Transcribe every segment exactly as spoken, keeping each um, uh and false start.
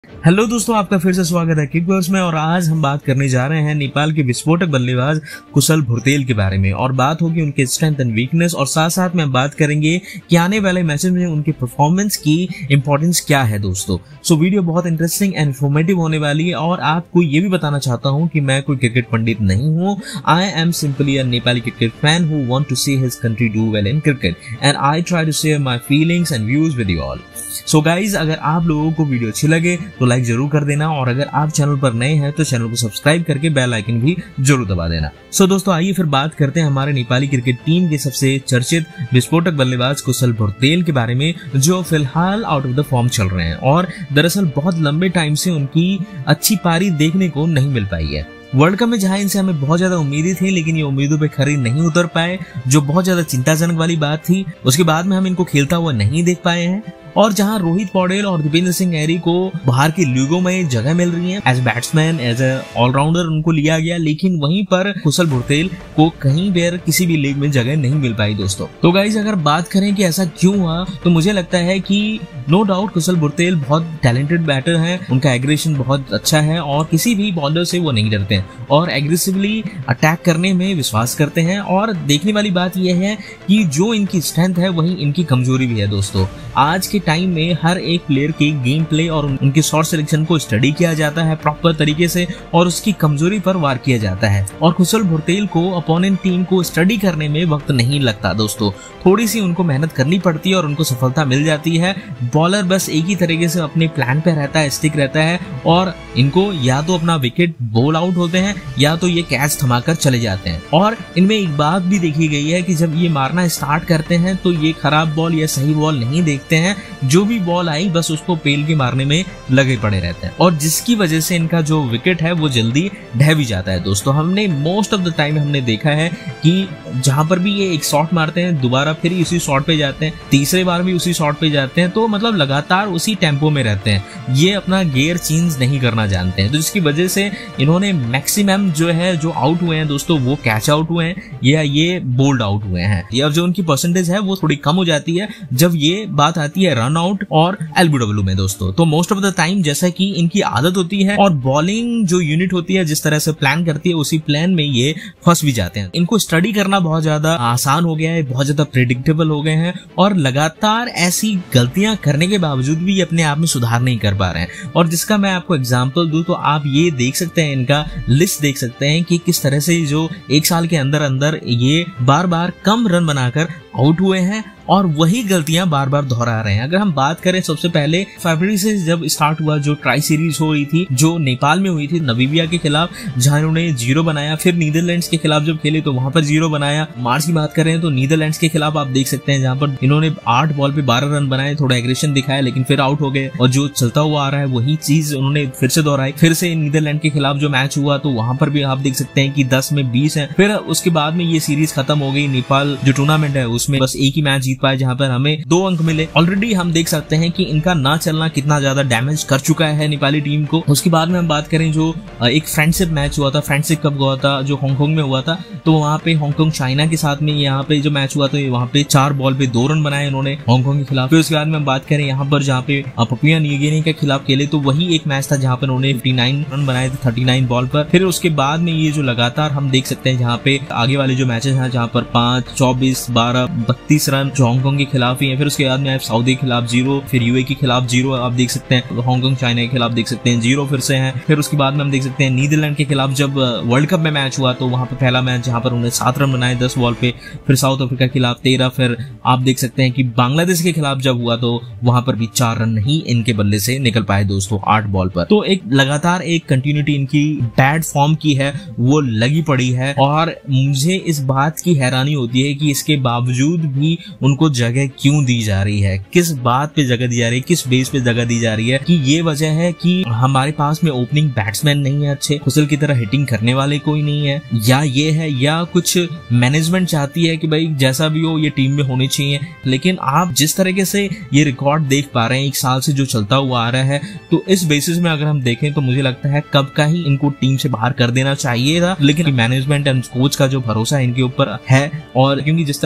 Hello दोस्तों, आपका फिर से स्वागत है किक बॉक्स में। और आज हम बात करने जा रहे हैं नेपाल के विस्फोटक बल्लेबाज कुशल भुरतेल के बारे में। और बात होगी उनके स्ट्रेंथ एंड वीकनेस, और साथ साथ में बात करेंगे कि आने वाले मैचेस में उनकी परफॉर्मेंस की इंपॉर्टेंस क्या है दोस्तों। सो वीडियो बहुत इंटरेस्टिंग एंड इन्फॉर्मेटिव होने वाली है। और आपको ये भी बताना चाहता हूँ कि मैं कोई क्रिकेट पंडित नहीं हूँ। I am simply a Nepali cricket fan who want to see his country do well in cricket and I try to share my feelings and views with you all. So guys, अगर आप लोगों को video अच्छी लगे तो like जरूर कर देना, और अगर आप चैनल पर नए हैं तो चैनल को सब्सक्राइब करके बेल आइकन भी जरूर दबा देना। सो so, दोस्तों आइए फिर बात करते हैं हमारे नेपाली क्रिकेट टीम के सबसे चर्चित विस्फोटक बल्लेबाज कुशल भुरतेल के बारे में, जो फिलहाल आउट ऑफ द फॉर्म चल रहे हैं और दरअसल बहुत लंबे टाइम से उनकी अच्छी पारी देखने को नहीं मिल पाई है। वर्ल्ड कप में जहां इनसे हमें बहुत ज्यादा उम्मीदें थी, लेकिन ये उम्मीदों पे खरी नहीं उतर पाए, जो बहुत ज्यादा चिंताजनक वाली बात थी। उसके बाद में हम इनको खेलता हुआ नहीं देख पाए हैं। और जहां रोहित पौडेल और दीपेंद्र सिंह एरी को बाहर की लीगों में जगह मिल रही है as batsman, as a allrounder उनको लिया गया, लेकिन वहीं पर कुशल भुरतेल को कहीं भी किसी भी लीग में जगह नहीं मिल पाई दोस्तों। तो गाइज, अगर बात करें कि ऐसा क्यों हुआ, तो मुझे लगता है कि नो डाउट कुशल भुरतेल बहुत टैलेंटेड बैटर हैं, उनका एग्रेशन बहुत अच्छा है और किसी भी बॉलर से वो नहीं डरते हैं और एग्रेसिवली अटैक करने में विश्वास करते हैं। और देखने वाली बात यह है कि जो इनकी स्ट्रेंथ है वही इनकी कमजोरी भी है दोस्तों। आज के टाइम में हर एक प्लेयर के गेम प्ले और उनके शॉट सिलेक्शन को स्टडी किया जाता है प्रॉपर तरीके से, और उसकी कमजोरी पर वार किया जाता है। और कुशल भुरतेल को अपोनेंट टीम को स्टडी करने में वक्त नहीं लगता दोस्तों, थोड़ी सी उनको मेहनत करनी पड़ती है और उनको सफलता मिल जाती है। बॉलर बस एक ही तरीके से अपने प्लान पे रहता है, स्टिक रहता है, और इनको या तो अपना विकेट बोल आउट होते हैं या तो ये कैच थमाकर चले जाते हैं। और इनमें एक बात भी देखी गई है कि जब ये मारना स्टार्ट करते हैं तो ये खराब बॉल या सही बॉल नहीं देखते हैं, जो भी बॉल आई बस उसको पेल के मारने में लगे पड़े रहते हैं, और जिसकी वजह से इनका जो विकेट है वो जल्दी ढह भी जाता है दोस्तों। हमने मोस्ट ऑफ द टाइम हमने देखा है कि जहां पर भी ये एक शॉट मारते हैं दोबारा फिर उसी शॉट पे जाते हैं, तीसरे बार भी उसी शॉट पे जाते हैं, तो मतलब लगातार उसी टेम्पो में रहते हैं, ये अपना गियर चेंज नहीं करना जानते हैं। तो जिसकी वजह से इन्होंने मैक्सिमम जो है जो आउट हुए हैं दोस्तों वो कैच आउट हुए हैं या ये बोल्ड आउट हुए हैं, या जो उनकी परसेंटेज है वो थोड़ी कम हो जाती है जब ये बात आती है रन आउट और एलबीडब्ल्यू में दोस्तों। तो मोस्ट ऑफ द टाइम जैसा कि इनकी आदत होती है और बॉलिंग जो यूनिट होती है जिस तरह से प्लान करती है उसी प्लान में ये फंस भी जाते हैं। इनको स्टडी करना बहुत ज्यादा आसान हो गया है, बहुत ज्यादा प्रेडिक्टेबल हो गए हैं, और लगातार ऐसी गलतियां करने के बावजूद भी ये अपने आप में सुधार नहीं कर पा रहे हैं। और जिसका मैं आपको एग्जांपल दूं तो आप ये देख सकते हैं, इनका लिस्ट देख सकते हैं कि किस तरह से जो एक साल के अंदर अंदर ये बार बार कम रन बनाकर आउट हुए हैं और वही गलतियां बार बार दोहरा रहे हैं। अगर हम बात करें सबसे पहले फरवरी से जब स्टार्ट हुआ जो ट्राई सीरीज हो रही थी जो नेपाल में हुई थी नामीबिया के खिलाफ, जहां इन्होंने जीरो बनाया, फिर नीदरलैंड्स के खिलाफ जब खेले तो वहां पर जीरो बनाया। मार्च की बात करें तो नीदरलैंड्स के खिलाफ आप देख सकते हैं जहां पर इन्होंने आठ बॉल पे बारह रन बनाए, थोड़ा एग्रेशन दिखाया लेकिन फिर आउट हो गए, और जो चलता हुआ आ रहा है वही चीज उन्होंने फिर से दोहराई। फिर से नीदरलैंड के खिलाफ जो मैच हुआ तो वहां पर भी आप देख सकते हैं कि दस में बीस है। फिर उसके बाद में ये सीरीज खत्म हो गई, नेपाल जो टूर्नामेंट है उसमें बस एक ही मैच जीत पाए जहां पर हमें दो अंक मिले। ऑलरेडी हम देख सकते हैं कि इनका ना चलना कितना ज्यादा डैमेज कर चुका है नेपाली टीम को। उसके बाद में हम बात करें जो एक फ्रेंडशिप मैच हुआ था, फ्रेंडशिप कप हुआ था जो हांगकांग में हुआ था, तो वहां पे हांगकांग चाइना के साथ में यहाँ पे जो मैच हुआ था वहां पे चार बॉल पे दो रन बनाए उन्होंने हांगकांग के खिलाफ। फिर उसके बाद में हम बात करें यहाँ पर जहाँ पे पपुआ न्यू गिनी के खिलाफ खेले तो वही एक मैच था जहाँ पर उन्होंने उनसठ रन बनाए थे उनतालीस बॉल पर। फिर उसके बाद में ये जो लगातार हम देख सकते हैं जहाँ पे आगे वाले जो मैचेस हैं जहाँ पर पांच चौबीस बारह बत्तीस रन जो हांगकांग के खिलाफ ही है। फिर उसके बाद में आप सऊदी के खिलाफ जीरो, फिर यूए के खिलाफ जीरो आप देख सकते हैं, हांगकांग चाइना के खिलाफ देख सकते हैं जीरो फिर से है। फिर उसके बाद में हम देख सकते हैं नीदरलैंड के खिलाफ जब वर्ल्ड कप में मैच हुआ तो वहां पर पहला मैच जहां पर उन्होंने सात रन बनाए दस बॉल पे, फिर साउथ अफ्रीका के खिलाफ तेरह, फिर आप देख सकते हैं कि बांग्लादेश के खिलाफ जब हुआ तो वहां पर भी चार रन नहीं इनके बल्ले से निकल पाए दोस्तों आठ बॉल पर। तो एक लगातार एक कंटिन्यूटी इनकी बैड फॉर्म की है वो लगी पड़ी है, और मुझे इस बात की हैरानी होती है कि इसके बावजूद भी उनको जगह क्यों दी जा रही है, किस बात पे जगह दी जा रही है, किस बेस पे जगह दी जा रही है। कि ये वजह है कि हमारे पास में ओपनिंग बैट्समैन नहीं है अच्छे, कुशल की तरह हिटिंग करने वाले कोई नहीं है, या ये है या कुछ मैनेजमेंट चाहती है कि भाई जैसा भी हो ये टीम में होने चाहिए। लेकिन आप जिस तरीके से ये रिकॉर्ड देख पा रहे हैं एक साल से जो चलता हुआ आ रहा है, तो इस बेसिस में अगर हम देखें तो मुझे लगता है कब का ही इनको टीम से बाहर कर देना चाहिए था। लेकिन मैनेजमेंट एंड कोच का जो भरोसा इनके ऊपर है, और क्योंकि जिस तरह से इन्होंने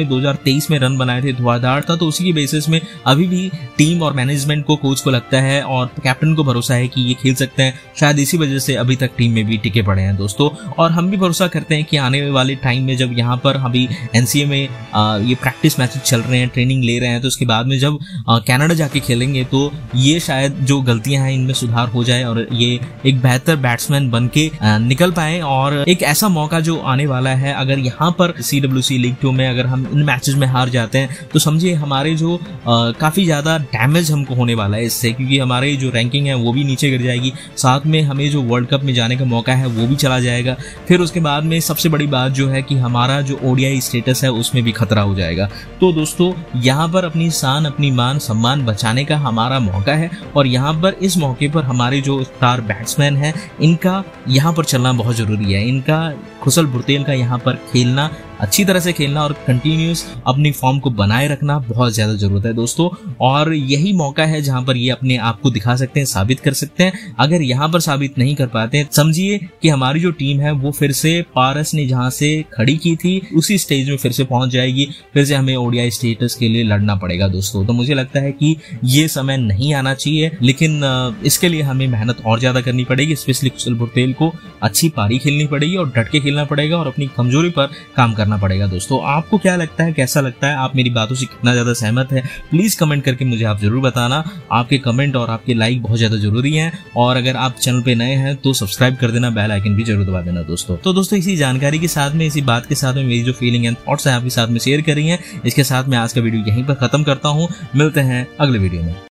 में दो हज़ार तेईस में रन बनाए थे, धुआंधार था, तो उसी की बेसिस में अभी भी टीम और मैनेजमेंट को, कोच को लगता है और कैप्टन को भरोसा है कि ये खेल सकते हैं। शायद इसी वजह से अभी तक टीम में भी टिके पड़े हैं दोस्तों। और हम भी भरोसा करते हैं कि आने वाले टाइम में जब यहाँ पर अभी एनसीए में आ, ये प्रैक्टिस मैचेस चल रहे हैं, ट्रेनिंग ले रहे हैं, तो उसके बाद में जब कनाडा जाके खेलेंगे तो ये शायद जो गलतियां हैं इनमें सुधार हो जाए और ये एक बेहतर बैट्समैन बन के निकल पाए। और एक ऐसा मौका जो आने वाला है, अगर यहाँ पर सीडब्ल्यूसी लीग टू में अगर हम इन मैचेस में हार जाते हैं तो समझिए हमारे जो आ, काफी ज्यादा डैमेज हमको होने वाला है इससे, क्योंकि हमारी जो रैंकिंग है वो भी नीचे गिर जाएगी, साथ में हमें जो वर्ल्ड कप में जाने का मौका है वो भी चला जाएगा। फिर उसके बाद में सबसे बड़ी बात जो है कि हमारा जो ओडीआई स्टेटस है उसमें भी खतरा हो जाएगा। तो दोस्तों यहाँ पर अपनी शान, अपनी मान सम्मान बचाने का हमारा मौका है और यहाँ पर इस मौके पर हमारे जो स्टार बैट्समैन हैं इनका यहाँ पर चलना बहुत जरूरी है। इनका कुशल भुरतेल का यहाँ पर खेलना, अच्छी तरह से खेलना और कंटिन्यूस अपनी फॉर्म को बनाए रखना बहुत ज्यादा जरूरत है दोस्तों। और यही मौका है जहां पर ये अपने आप को दिखा सकते हैं, साबित कर सकते हैं। अगर यहां पर साबित नहीं कर पाते हैं, समझिए कि हमारी जो टीम है वो फिर से पारस ने जहां से खड़ी की थी उसी स्टेज में फिर से पहुंच जाएगी, फिर से हमें ओडीआई स्टेटस के लिए लड़ना पड़ेगा दोस्तों। तो मुझे लगता है कि ये समय नहीं आना चाहिए, लेकिन इसके लिए हमें मेहनत और ज्यादा करनी पड़ेगी। स्पेशली कुशल भुरतेल को अच्छी पारी खेलनी पड़ेगी और डट के खेलना पड़ेगा और अपनी कमजोरी पर काम करना पड़ेगा दोस्तों। आपको क्या लगता है, कैसा लगता है, आप मेरी बातों से कितना ज्यादा सहमत है, प्लीज कमेंट करके मुझे आप जरूर बताना। आपके कमेंट और आपके लाइक बहुत ज्यादा जरूरी हैं और अगर आप चैनल पे नए हैं तो सब्सक्राइब कर देना, बेल आइकन भी जरूर दबा देना दोस्तों। तो दोस्तों इसी जानकारी के साथ में, इसी बात के साथ में मेरी जो फीलिंग एंड थॉट्स है आपके साथ में शेयर कर रही है, इसके साथ मैं आज का वीडियो यहीं पर खत्म करता हूँ। मिलते हैं अगले वीडियो में।